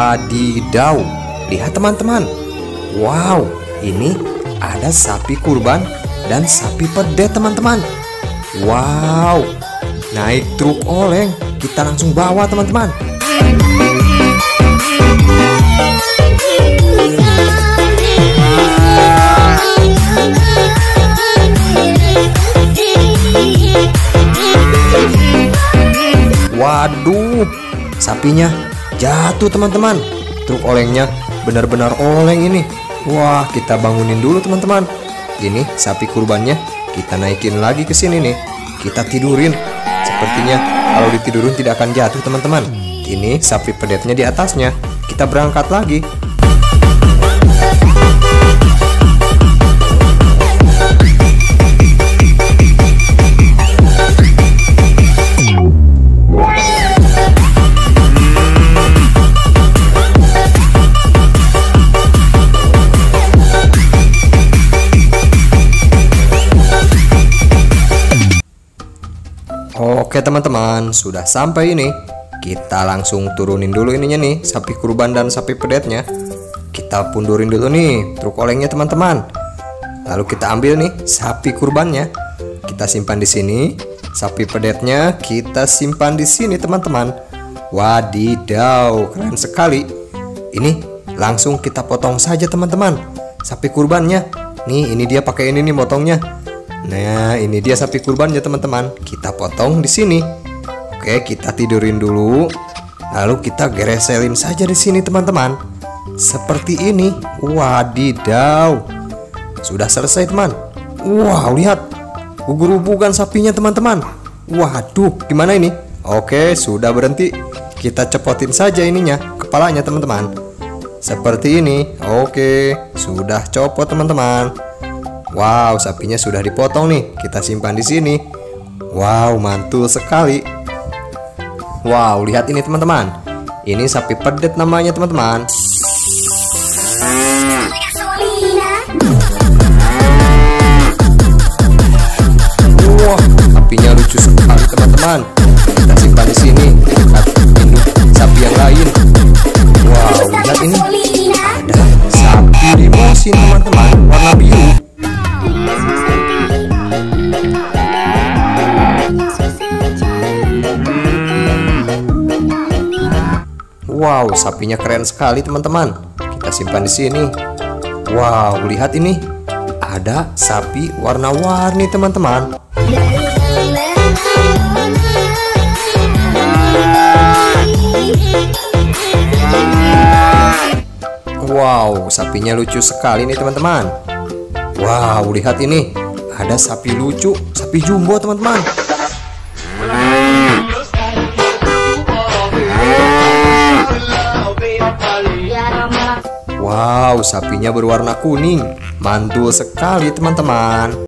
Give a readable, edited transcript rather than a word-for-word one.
Wadidaw, lihat teman-teman. Wow, ini ada sapi kurban dan sapi pedet teman-teman. Wow, naik truk oleng, kita langsung bawa teman-teman. Waduh, sapinya jatuh teman-teman. Truk olengnya benar-benar oleng ini. Wah, kita bangunin dulu teman-teman. Ini sapi kurbannya kita naikin lagi ke sini nih. Kita tidurin. Sepertinya kalau ditidurin tidak akan jatuh teman-teman. Ini sapi pedetnya di atasnya. Kita berangkat lagi. Oke teman-teman, sudah sampai ini. Kita langsung turunin dulu ininya nih, sapi kurban dan sapi pedetnya. Kita pundurin dulu nih truk olengnya teman-teman. Lalu kita ambil nih sapi kurbannya. Kita simpan di sini. Sapi pedetnya kita simpan di sini teman-teman. Wadidaw, keren sekali. Ini langsung kita potong saja teman-teman. Sapi kurbannya. Nih, ini dia pakai ini nih motongnya. Nah, ini dia sapi kurbannya teman-teman. Kita potong di sini. Oke, kita tidurin dulu. Lalu kita gereselin saja di sini teman-teman. Seperti ini. Wadidaw. Sudah selesai teman. Wow, lihat. Ubur-uburan sapinya teman-teman. Waduh, gimana ini? Oke, sudah berhenti. Kita cepotin saja ininya, kepalanya teman-teman. Seperti ini. Oke, sudah copot teman-teman. Wow, sapinya sudah dipotong nih. Kita simpan di sini. Wow, mantul sekali. Wow, lihat ini teman-teman. Ini sapi pedet namanya teman-teman. Wah, sapinya lucu sekali teman-teman. Kita simpan di sini. Kita induk sapi yang lain. Wow, lihat ini. Ada sapi limosin teman-teman, warna biru. Wow, sapinya keren sekali teman-teman. Kita simpan di sini. Wow, lihat ini. Ada sapi warna-warni teman-teman. Wow, sapinya lucu sekali nih teman-teman. Wow, lihat ini. Ada sapi lucu, sapi jumbo teman-teman. Wow, sapinya berwarna kuning. Mantul sekali teman-teman.